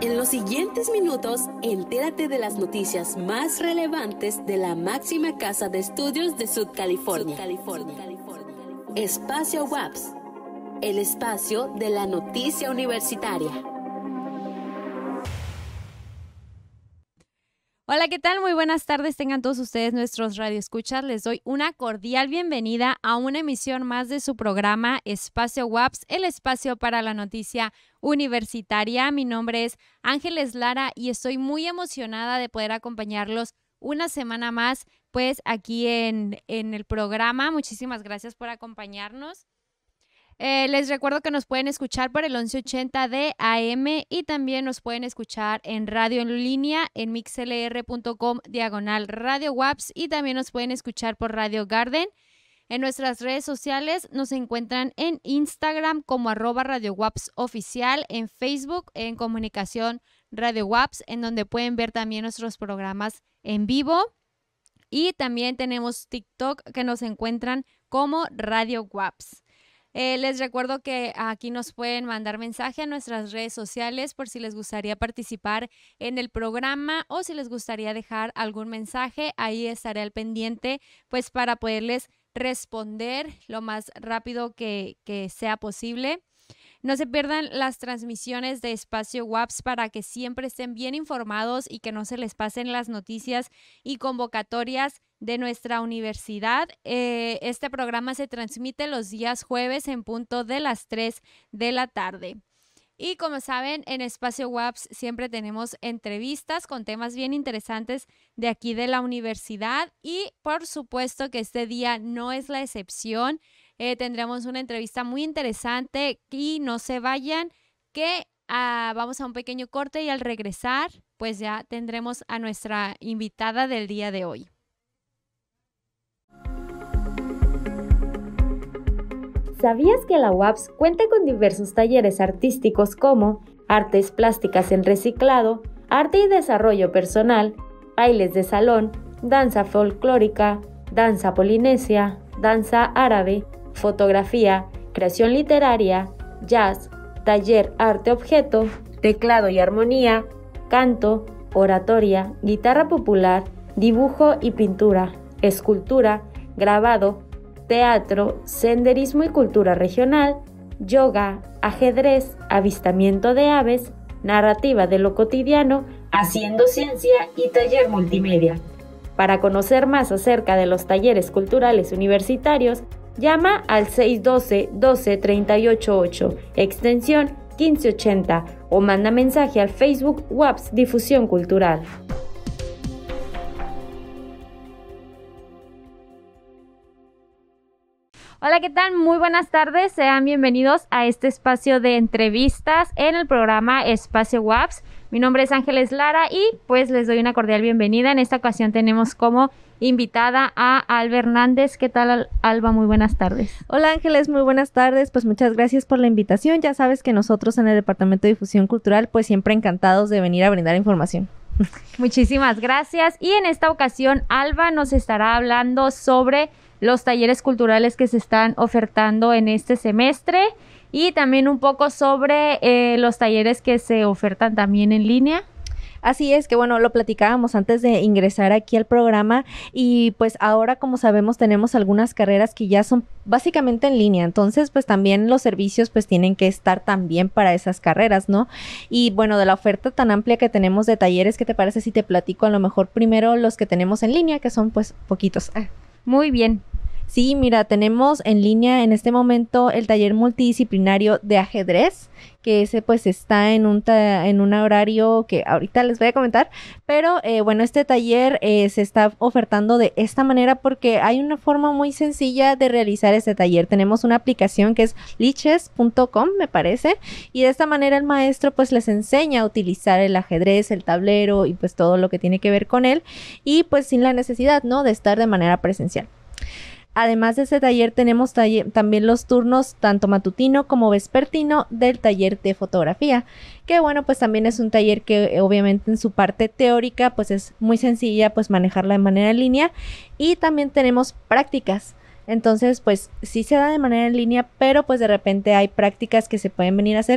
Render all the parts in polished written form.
En los siguientes minutos, entérate de las noticias más relevantes de la máxima casa de estudios de Sud California. Espacio WAPS, el espacio de la noticia universitaria. Hola, ¿qué tal? Muy buenas tardes. Tengan todos ustedes nuestros radioescuchas. Les doy una cordial bienvenida a una emisión más de su programa Espacio WAPS, el espacio para la noticia universitaria. Mi nombre es Ángeles Lara y estoy muy emocionada de poder acompañarlos una semana más, pues aquí en el programa. Muchísimas gracias por acompañarnos. Les recuerdo que nos pueden escuchar por el 1180 de AM y también nos pueden escuchar en radio en línea en mixlr.com/Radio WAPS y también nos pueden escuchar por Radio Garden. En nuestras redes sociales nos encuentran en Instagram como @Radio WAPS oficial, en Facebook en Comunicación Radio WAPS, en donde pueden ver también nuestros programas en vivo. Y también tenemos TikTok que nos encuentran como Radio WAPS. Les recuerdo que aquí nos pueden mandar mensaje a nuestras redes sociales por si les gustaría participar en el programa o si les gustaría dejar algún mensaje. Ahí estaré al pendiente pues para poderles responder lo más rápido que sea posible. No se pierdan las transmisiones de Espacio WAPS para que siempre estén bien informados y que no se les pasen las noticias y convocatorias de nuestra universidad. Este programa se transmite los días jueves en punto de las 3 de la tarde. Y como saben, en Espacio WAPS siempre tenemos entrevistas con temas bien interesantes de aquí de la universidad y por supuesto que este día no es la excepción. Tendremos una entrevista muy interesante y no se vayan que vamos a un pequeño corte y al regresar pues ya tendremos a nuestra invitada del día de hoy. ¿Sabías que la UAPS cuenta con diversos talleres artísticos como artes plásticas en reciclado, arte y desarrollo personal, bailes de salón, danza folclórica, danza polinesia, danza árabe, fotografía, creación literaria, jazz, taller arte-objeto, teclado y armonía, canto, oratoria, guitarra popular, dibujo y pintura, escultura, grabado, teatro, senderismo y cultura regional, yoga, ajedrez, avistamiento de aves, narrativa de lo cotidiano, haciendo ciencia y taller multimedia. Para conocer más acerca de los talleres culturales universitarios, llama al 612-12-388, extensión 1580 o manda mensaje al Facebook WAPS Difusión Cultural. Hola, ¿qué tal? Muy buenas tardes. Sean bienvenidos a este espacio de entrevistas en el programa Espacio WAPS. Mi nombre es Ángeles Lara y pues les doy una cordial bienvenida. En esta ocasión tenemos como invitada a Alba Hernández. ¿Qué tal, Alba? Muy buenas tardes. Hola, Ángeles, muy buenas tardes. Pues muchas gracias por la invitación. Ya sabes que nosotros en el Departamento de Difusión Cultural pues siempre encantados de venir a brindar información. Muchísimas gracias. Y en esta ocasión Alba nos estará hablando sobre los talleres culturales que se están ofertando en este semestre y también un poco sobre los talleres que se ofertan también en línea. Así es, que bueno, lo platicábamos antes de ingresar aquí al programa y pues ahora, como sabemos, tenemos algunas carreras que ya son básicamente en línea, entonces pues también los servicios pues tienen que estar también para esas carreras, ¿no? Y bueno, de la oferta tan amplia que tenemos de talleres, ¿qué te parece si te platico a lo mejor primero los que tenemos en línea, que son pues poquitos? Muy bien. Sí, mira, tenemos en línea en este momento el taller multidisciplinario de ajedrez, que ese pues está en un horario que ahorita les voy a comentar, pero bueno, este taller se está ofertando de esta manera porque hay una forma muy sencilla de realizar este taller. Tenemos una aplicación que es lichess.com, me parece, y de esta manera el maestro pues les enseña a utilizar el ajedrez, el tablero y pues todo lo que tiene que ver con él, y pues sin la necesidad, ¿no?, de estar de manera presencial. Además de ese taller tenemos también los turnos tanto matutino como vespertino del taller de fotografía, que bueno, pues también es un taller que obviamente en su parte teórica pues es muy sencilla pues manejarla de manera en línea, y también tenemos prácticas. Entonces pues sí se da de manera en línea, pero pues de repente hay prácticas que se pueden venir a hacer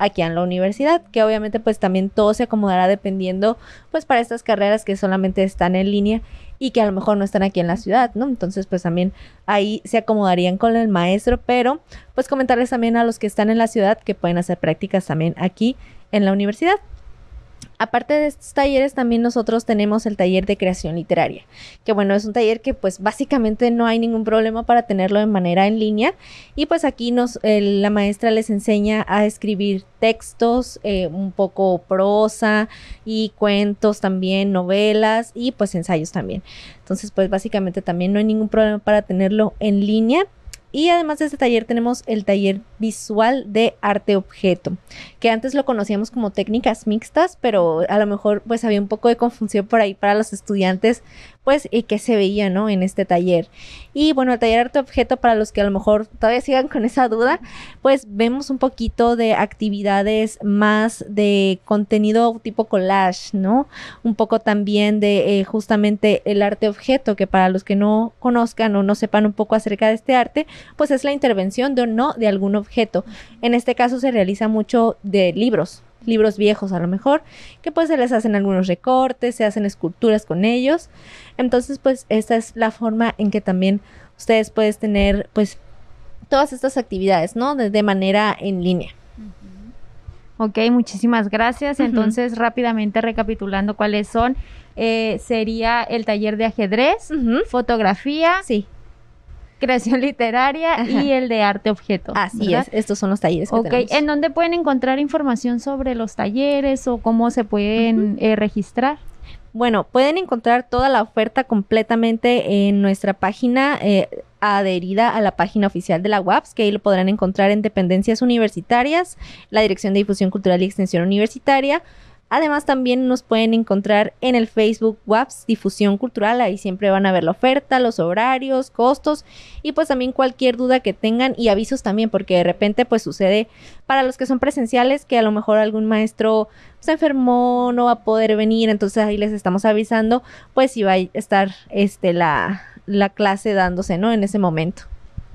aquí en la universidad, que obviamente pues también todo se acomodará dependiendo pues para estas carreras que solamente están en línea y que a lo mejor no están aquí en la ciudad, ¿no? Entonces pues también ahí se acomodarían con el maestro, pero pues comentarles también a los que están en la ciudad que pueden hacer prácticas también aquí en la universidad. Aparte de estos talleres, también nosotros tenemos el taller de creación literaria, que bueno, es un taller que pues básicamente no hay ningún problema para tenerlo de manera en línea, y pues aquí la maestra les enseña a escribir textos, un poco prosa y cuentos también, novelas y pues ensayos también. Entonces pues básicamente también no hay ningún problema para tenerlo en línea. Y además de este taller tenemos el taller visual de arte objeto, que antes lo conocíamos como técnicas mixtas, pero a lo mejor pues había un poco de confusión por ahí para los estudiantes, pues, y que se veía, ¿no? En este taller. Y bueno, el taller arte objeto, para los que a lo mejor todavía sigan con esa duda, pues vemos un poquito de actividades más de contenido tipo collage, ¿no? Un poco también de justamente el arte objeto, que para los que no conozcan o no sepan un poco acerca de este arte, pues es la intervención de o no de algún objeto. En este caso se realiza mucho de libros viejos a lo mejor, que pues se les hacen algunos recortes, se hacen esculturas con ellos. Entonces pues esta es la forma en que también ustedes pueden tener pues todas estas actividades, ¿no? De manera en línea. Ok, muchísimas gracias. Entonces, rápidamente recapitulando cuáles son, sería el taller de ajedrez, fotografía, sí, creación literaria y el de arte objeto. Así ¿verdad? es, estos son los talleres que tenemos. ¿En dónde pueden encontrar información sobre los talleres o cómo se pueden registrar? Bueno, pueden encontrar toda la oferta completamente en nuestra página adherida a la página oficial de la UAPS, que ahí lo podrán encontrar en Dependencias Universitarias, la Dirección de Difusión Cultural y Extensión Universitaria. Además, también nos pueden encontrar en el Facebook UAPS Difusión Cultural. Ahí siempre van a ver la oferta, los horarios, costos y pues también cualquier duda que tengan y avisos también, porque de repente pues sucede para los que son presenciales que a lo mejor algún maestro se enfermó, no va a poder venir, entonces ahí les estamos avisando pues si va a estar la clase dándose, ¿no? En ese momento.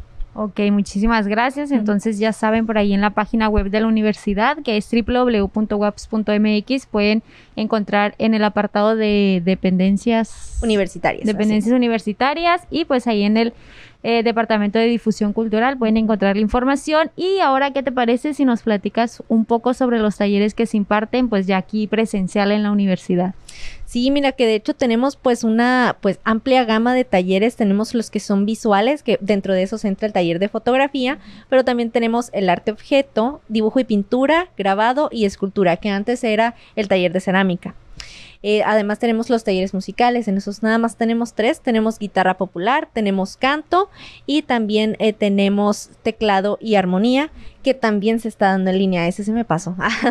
Ok, muchísimas gracias. Entonces ya saben, por ahí en la página web de la universidad, que es www.waps.mx, pueden encontrar en el apartado de dependencias universitarias y pues ahí en el Departamento de Difusión Cultural pueden encontrar la información. Y ahora, ¿qué te parece si nos platicas un poco sobre los talleres que se imparten pues ya aquí presencial en la universidad? Sí, mira que de hecho tenemos pues una pues amplia gama de talleres. Tenemos los que son visuales, que dentro de esos entra el taller de fotografía, pero también tenemos el arte objeto, dibujo y pintura, grabado y escultura, que antes era el taller de cerámica. Además tenemos los talleres musicales, en esos nada más tenemos 3, tenemos guitarra popular, tenemos canto y también tenemos teclado y armonía, que también se está dando en línea. Ese se me pasó.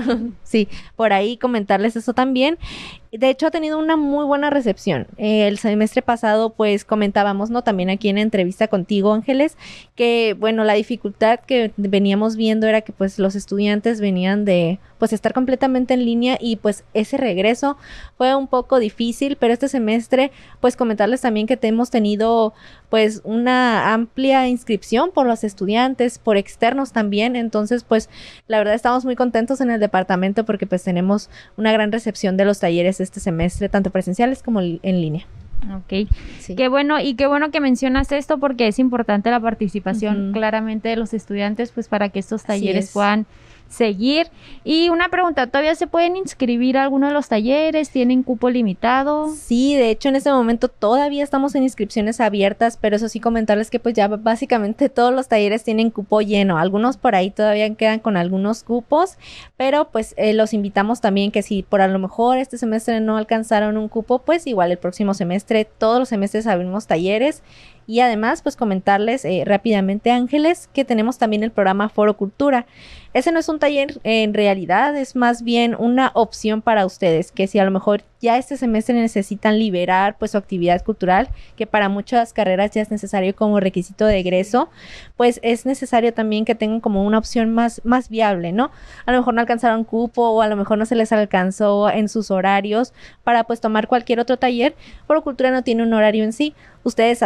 Sí, por ahí comentarles eso también. De hecho ha tenido una muy buena recepción. El semestre pasado pues comentábamos, ¿no? También aquí en entrevista contigo, Ángeles, que bueno, la dificultad que veníamos viendo era que pues los estudiantes venían de pues estar completamente en línea y pues ese regreso fue un poco difícil, pero este semestre pues comentarles también que hemos tenido pues una amplia inscripción por los estudiantes, por externos también. Entonces pues la verdad estamos muy contentos en el departamento porque pues tenemos una gran recepción de los talleres este semestre, tanto presenciales como en línea. Ok, sí. Qué bueno, y qué bueno que mencionas esto porque es importante la participación claramente de los estudiantes pues para que estos talleres puedan seguir. Y una pregunta, ¿todavía se pueden inscribir a alguno de los talleres? ¿Tienen cupo limitado? Sí, de hecho en este momento todavía estamos en inscripciones abiertas, pero eso sí comentarles que pues ya básicamente todos los talleres tienen cupo lleno. Algunos por ahí todavía quedan con algunos cupos, pero pues los invitamos también que si por a lo mejor este semestre no alcanzaron un cupo, pues igual el próximo semestre, todos los semestres abrimos talleres. Y además, pues comentarles rápidamente, Ángeles, que tenemos también el programa Foro Cultura. Ese no es un taller en realidad, es más bien una opción para ustedes, que si a lo mejor ya este semestre necesitan liberar pues su actividad cultural, que para muchas carreras ya es necesario como requisito de egreso, pues es necesario también que tengan como una opción más viable, ¿no? A lo mejor no alcanzaron cupo o a lo mejor no se les alcanzó en sus horarios para pues tomar cualquier otro taller. Foro Cultura no tiene un horario en sí, ustedes asisten como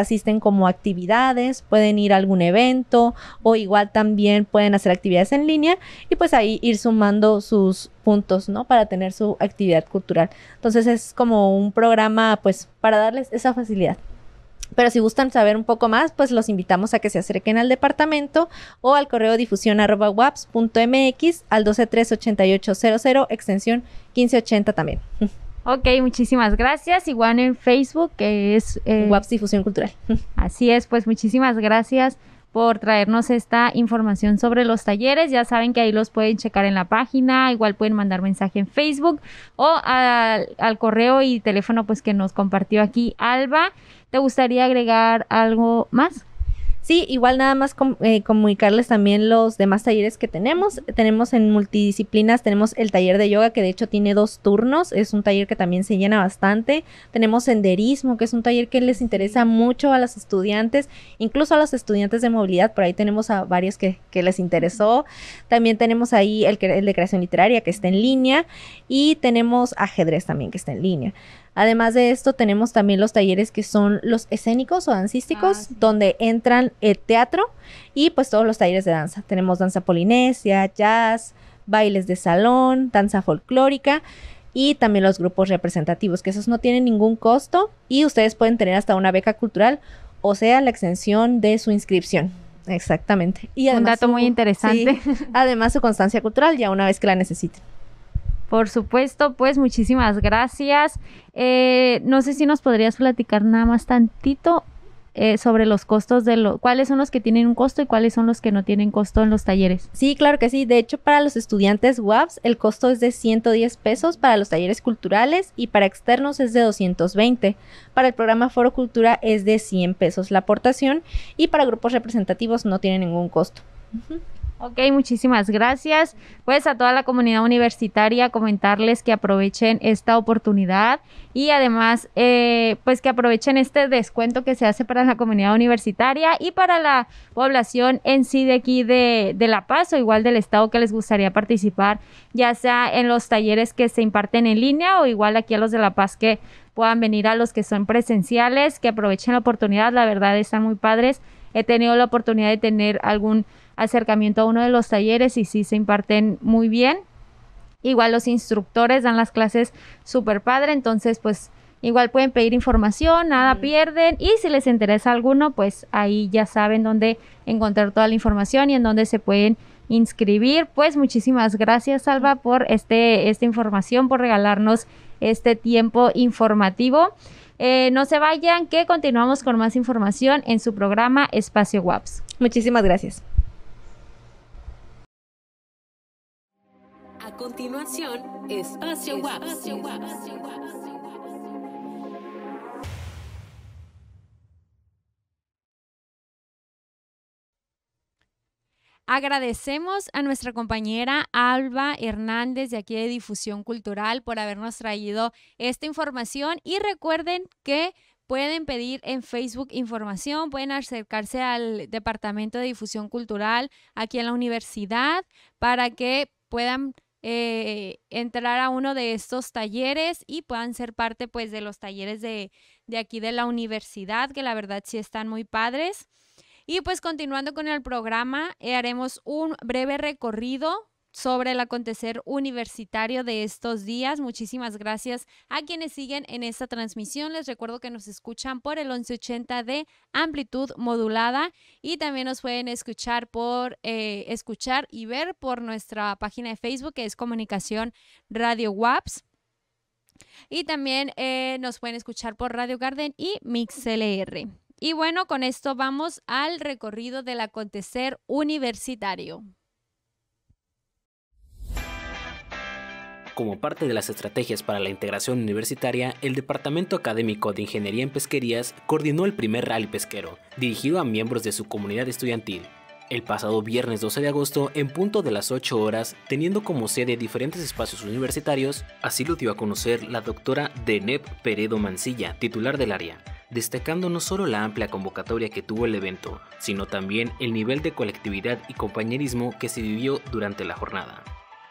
como actividades, pueden ir a algún evento o igual también pueden hacer actividades en línea y pues ahí ir sumando sus puntos, ¿no? Para tener su actividad cultural. Entonces es como un programa pues para darles esa facilidad. Pero si gustan saber un poco más, pues los invitamos a que se acerquen al departamento o al correo difusión@waps.mx al 123-8800 extensión 1580 también. Ok, muchísimas gracias. Igual en Facebook, que es WAPS Difusión Cultural. Así es, pues muchísimas gracias por traernos esta información sobre los talleres. Ya saben que ahí los pueden checar en la página, igual pueden mandar mensaje en Facebook o al correo y teléfono pues que nos compartió aquí Alba. ¿Te gustaría agregar algo más? Sí, igual nada más comunicarles también los demás talleres que tenemos. Tenemos en multidisciplinas, tenemos el taller de yoga que de hecho tiene 2 turnos, es un taller que también se llena bastante. Tenemos senderismo, que es un taller que les interesa mucho a los estudiantes, incluso a los estudiantes de movilidad, por ahí tenemos a varios que les interesó. También tenemos ahí el de creación literaria que está en línea y tenemos ajedrez también que está en línea. Además de esto, tenemos también los talleres que son los escénicos o dancísticos, sí, donde entran el teatro y pues todos los talleres de danza. Tenemos danza polinesia, jazz, bailes de salón, danza folclórica y también los grupos representativos, que esos no tienen ningún costo y ustedes pueden tener hasta una beca cultural, o sea, la exención de su inscripción. Exactamente. Y además, un dato muy interesante. Sí, además su constancia cultural ya una vez que la necesiten. Por supuesto, pues muchísimas gracias. No sé si nos podrías platicar nada más tantito sobre los costos cuáles son los que tienen un costo y cuáles son los que no tienen costo en los talleres. Sí, claro que sí. De hecho, para los estudiantes WAPS el costo es de 110 pesos para los talleres culturales y para externos es de 220. Para el programa Foro Cultura es de 100 pesos la aportación y para grupos representativos no tiene ningún costo. Ok, muchísimas gracias. Pues a toda la comunidad universitaria comentarles que aprovechen esta oportunidad y además pues que aprovechen este descuento que se hace para la comunidad universitaria y para la población en sí de aquí de La Paz o igual del estado que les gustaría participar, ya sea en los talleres que se imparten en línea o igual aquí a los de La Paz que puedan venir a los que son presenciales, que aprovechen la oportunidad. La verdad están muy padres. He tenido la oportunidad de tener algún acercamiento a uno de los talleres y sí se imparten muy bien. Igual los instructores dan las clases súper padre, entonces pues igual pueden pedir información, nada pierden y si les interesa alguno pues ahí ya saben dónde encontrar toda la información y en dónde se pueden inscribir. Pues muchísimas gracias Alba por esta información, por regalarnos este tiempo informativo. No se vayan que continuamos con más información en su programa Espacio WAPS. Muchísimas gracias. A continuación, Espacio WAPS. Agradecemos a nuestra compañera Alba Hernández de aquí de Difusión Cultural por habernos traído esta información y recuerden que pueden pedir en Facebook información, pueden acercarse al Departamento de Difusión Cultural aquí en la universidad para que puedan entrar a uno de estos talleres y puedan ser parte pues de los talleres de aquí de la universidad, que la verdad sí están muy padres. Y pues continuando con el programa, haremos un breve recorrido sobre el acontecer universitario de estos días. Muchísimas gracias a quienes siguen en esta transmisión. Les recuerdo que nos escuchan por el 1180 de amplitud modulada y también nos pueden escuchar escuchar y ver por nuestra página de Facebook que es Comunicación Radio WAPS. Y también nos pueden escuchar por Radio Garden y MixLR. Y bueno, con esto vamos al recorrido del acontecer universitario. Como parte de las estrategias para la integración universitaria, el Departamento Académico de Ingeniería en Pesquerías coordinó el primer rally pesquero, dirigido a miembros de su comunidad estudiantil. El pasado viernes 12 de agosto, en punto de las 8 horas, teniendo como sede diferentes espacios universitarios, así lo dio a conocer la doctora Deneb Peredo Mancilla, titular del área, destacando no solo la amplia convocatoria que tuvo el evento, sino también el nivel de colectividad y compañerismo que se vivió durante la jornada.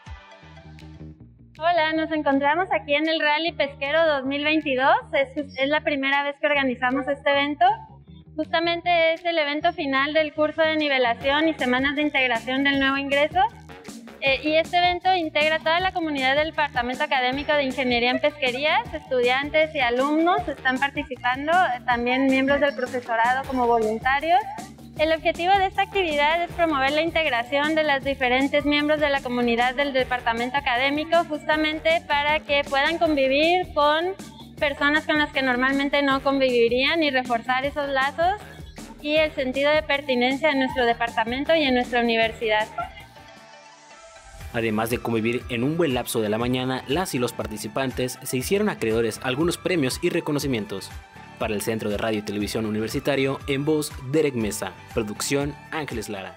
Hola, nos encontramos aquí en el Rally Pesquero 2022, es la primera vez que organizamos este evento Justamente es el evento final del curso de nivelación y semanas de integración del nuevo ingreso. Y este evento integra a toda la comunidad del Departamento Académico de Ingeniería en Pesquerías, estudiantes y alumnos están participando, también miembros del profesorado como voluntarios. El objetivo de esta actividad es promover la integración de los diferentes miembros de la comunidad del departamento académico, justamente para que puedan convivir con personas con las que normalmente no convivirían y reforzar esos lazos y el sentido de pertenencia en nuestro departamento y en nuestra universidad. Además de convivir en un buen lapso de la mañana, las y los participantes se hicieron acreedores a algunos premios y reconocimientos. Para el Centro de Radio y Televisión Universitario, en voz, Derek Mesa. Producción, Ángeles Lara.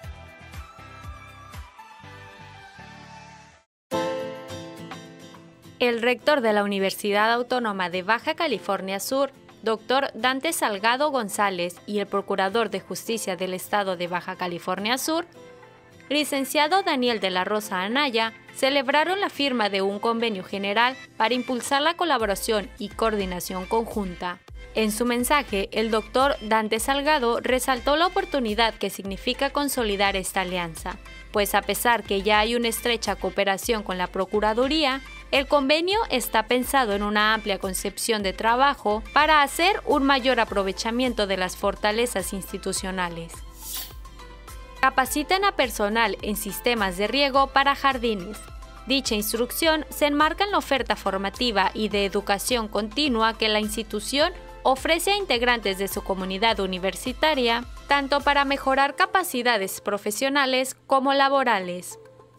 El rector de la Universidad Autónoma de Baja California Sur, Dr. Dante Salgado González, y el Procurador de Justicia del Estado de Baja California Sur, licenciado Daniel de la Rosa Anaya, celebraron la firma de un convenio general para impulsar la colaboración y coordinación conjunta. En su mensaje, el doctor Dante Salgado resaltó la oportunidad que significa consolidar esta alianza, pues a pesar que ya hay una estrecha cooperación con la Procuraduría, el convenio está pensado en una amplia concepción de trabajo para hacer un mayor aprovechamiento de las fortalezas institucionales. Capacitan a personal en sistemas de riego para jardines. Dicha instrucción se enmarca en la oferta formativa y de educación continua que la institución ofrece a integrantes de su comunidad universitaria, tanto para mejorar capacidades profesionales como laborales.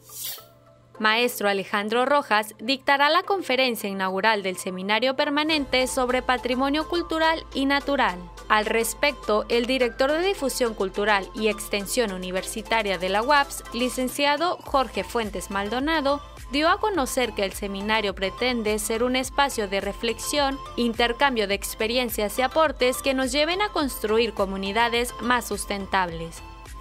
Maestro Alejandro Rojas dictará la conferencia inaugural del Seminario Permanente sobre Patrimonio Cultural y Natural. Al respecto, el director de Difusión Cultural y Extensión Universitaria de la UAPS, licenciado Jorge Fuentes Maldonado, dio a conocer que el seminario pretende ser un espacio de reflexión, intercambio de experiencias y aportes que nos lleven a construir comunidades más sustentables.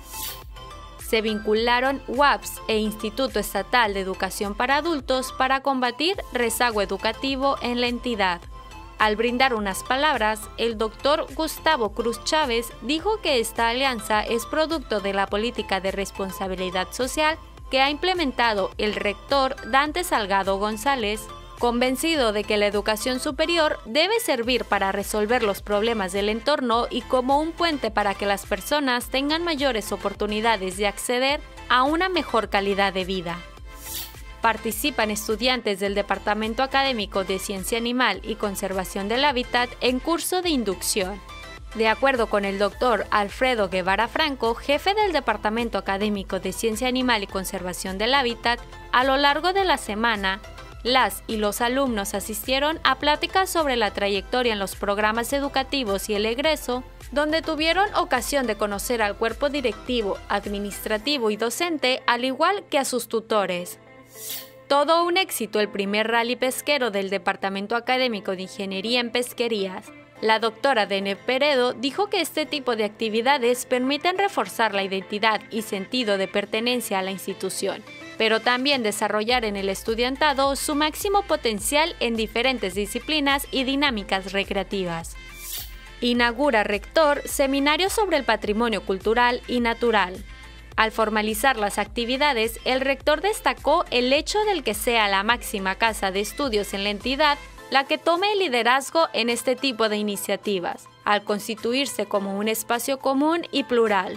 Se vincularon UAPS e Instituto Estatal de Educación para Adultos para combatir rezago educativo en la entidad. Al brindar unas palabras, el doctor Gustavo Cruz Chávez dijo que esta alianza es producto de la política de responsabilidad social que ha implementado el rector Dante Salgado González, convencido de que la educación superior debe servir para resolver los problemas del entorno y como un puente para que las personas tengan mayores oportunidades de acceder a una mejor calidad de vida. Participan estudiantes del Departamento Académico de Ciencia Animal y Conservación del Hábitat en curso de inducción. De acuerdo con el doctor Alfredo Guevara Franco, jefe del Departamento Académico de Ciencia Animal y Conservación del Hábitat, a lo largo de la semana, las y los alumnos asistieron a pláticas sobre la trayectoria en los programas educativos y el egreso, donde tuvieron ocasión de conocer al cuerpo directivo, administrativo y docente, al igual que a sus tutores. Todo un éxito el primer rally pesquero del Departamento Académico de Ingeniería en Pesquerías. La doctora Dene Peredo dijo que este tipo de actividades permiten reforzar la identidad y sentido de pertenencia a la institución, pero también desarrollar en el estudiantado su máximo potencial en diferentes disciplinas y dinámicas recreativas. Inaugura rector seminario sobre el patrimonio cultural y natural. Al formalizar las actividades, el rector destacó el hecho del que sea la máxima casa de estudios en la entidad la que tome el liderazgo en este tipo de iniciativas, al constituirse como un espacio común y plural.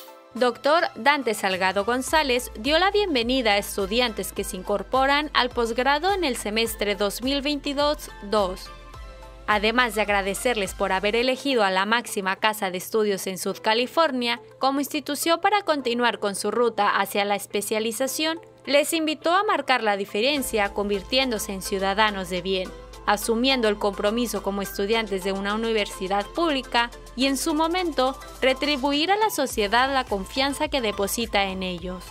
Dr. Dante Salgado González dio la bienvenida a estudiantes que se incorporan al posgrado en el semestre 2022-2. Además de agradecerles por haber elegido a la máxima casa de estudios en Sud California como institución para continuar con su ruta hacia la especialización, les invitó a marcar la diferencia convirtiéndose en ciudadanos de bien, asumiendo el compromiso como estudiantes de una universidad pública y en su momento retribuir a la sociedad la confianza que deposita en ellos.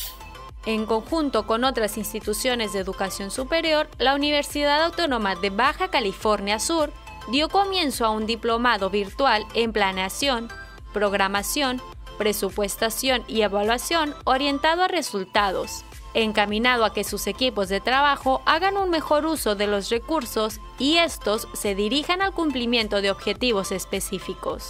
En conjunto con otras instituciones de educación superior, la Universidad Autónoma de Baja California Sur dio comienzo a un diplomado virtual en planeación, programación, presupuestación y evaluación orientado a resultados, encaminado a que sus equipos de trabajo hagan un mejor uso de los recursos y estos se dirijan al cumplimiento de objetivos específicos.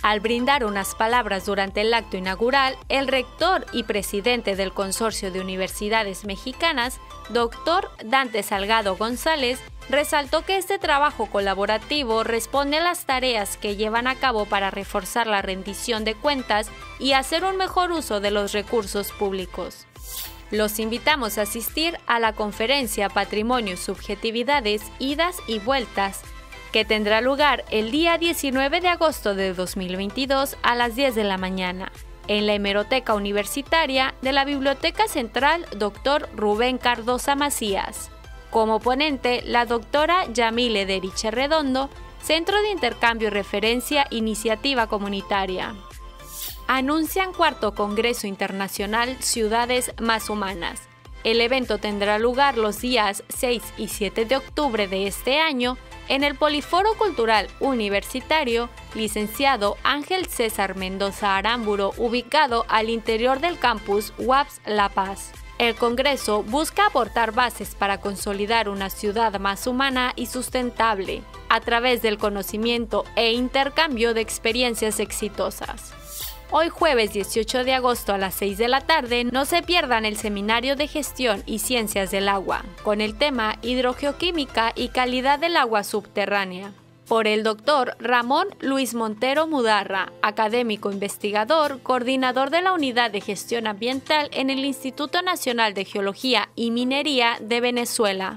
Al brindar unas palabras durante el acto inaugural, el rector y presidente del Consorcio de Universidades Mexicanas, Dr. Dante Salgado González, resaltó que este trabajo colaborativo responde a las tareas que llevan a cabo para reforzar la rendición de cuentas y hacer un mejor uso de los recursos públicos. Los invitamos a asistir a la conferencia Patrimonio y Subjetividades, Idas y Vueltas, que tendrá lugar el día 19 de agosto de 2022 a las 10 de la mañana, en la Hemeroteca Universitaria de la Biblioteca Central Dr. Rubén Cardosa Macías. Como ponente, la doctora Yamile Deriche Redondo, Centro de Intercambio y Referencia Iniciativa Comunitaria. Anuncian cuarto Congreso Internacional Ciudades Más Humanas. El evento tendrá lugar los días 6 y 7 de octubre de este año en el Poliforo Cultural Universitario Licenciado Ángel César Mendoza Aramburo, ubicado al interior del campus UABS La Paz. El Congreso busca aportar bases para consolidar una ciudad más humana y sustentable, a través del conocimiento e intercambio de experiencias exitosas. Hoy jueves 18 de agosto a las 6 de la tarde, no se pierdan el Seminario de Gestión y Ciencias del Agua, con el tema Hidrogeoquímica y Calidad del Agua Subterránea, por el doctor Ramón Luis Montero Mudarra, académico investigador, coordinador de la Unidad de Gestión Ambiental en el Instituto Nacional de Geología y Minería de Venezuela.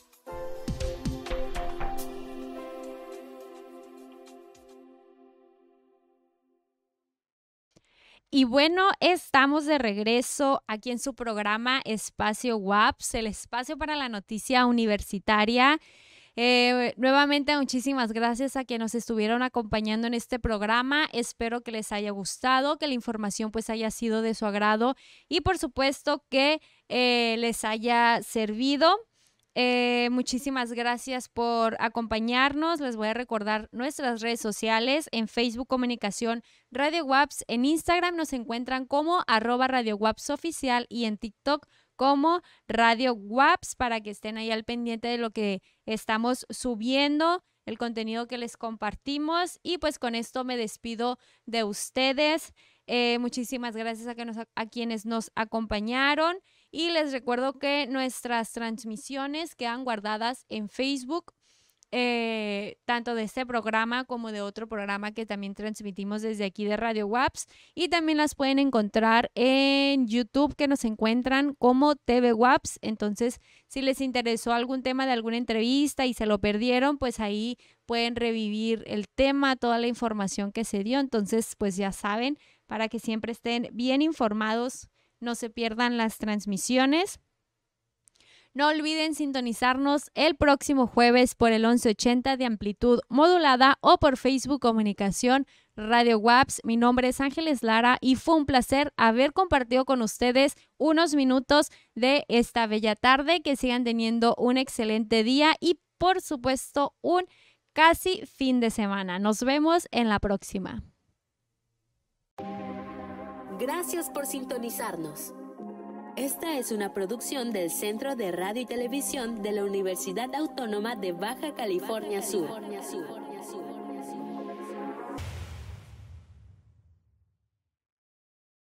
Y bueno, estamos de regreso aquí en su programa Espacio UABS, el espacio para la noticia universitaria. Nuevamente, muchísimas gracias a quienes nos estuvieron acompañando en este programa. Espero que les haya gustado, que la información pues haya sido de su agrado y por supuesto que les haya servido. Muchísimas gracias por acompañarnos. Les voy a recordar nuestras redes sociales: en Facebook Comunicación Radio UABS, en Instagram nos encuentran como @Radio UABS Oficial y en TikTok como Radio UABS, para que estén ahí al pendiente de lo que estamos subiendo, el contenido que les compartimos. Y pues con esto me despido de ustedes. Muchísimas gracias a quienes nos acompañaron. Y les recuerdo que nuestras transmisiones quedan guardadas en Facebook, tanto de este programa como de otro programa que también transmitimos desde aquí de Radio UABS. Y también las pueden encontrar en YouTube, que nos encuentran como TV UABS. Entonces, si les interesó algún tema de alguna entrevista y se lo perdieron, pues ahí pueden revivir el tema, toda la información que se dio. Entonces, pues ya saben, para que siempre estén bien informados, no se pierdan las transmisiones. No olviden sintonizarnos el próximo jueves por el 1180 de amplitud modulada o por Facebook Comunicación Radio UABS. Mi nombre es Ángeles Lara y fue un placer haber compartido con ustedes unos minutos de esta bella tarde. Que sigan teniendo un excelente día y por supuesto un casi fin de semana. Nos vemos en la próxima. Gracias por sintonizarnos. Esta es una producción del Centro de Radio y Televisión de la Universidad Autónoma de Baja California Sur.